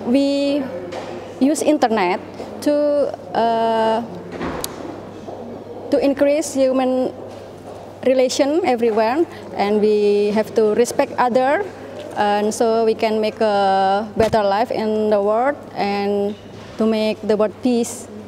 we use internet to increase human relation everywhere, and we have to respect other, and so we can make a better life in the world and to make the world peace.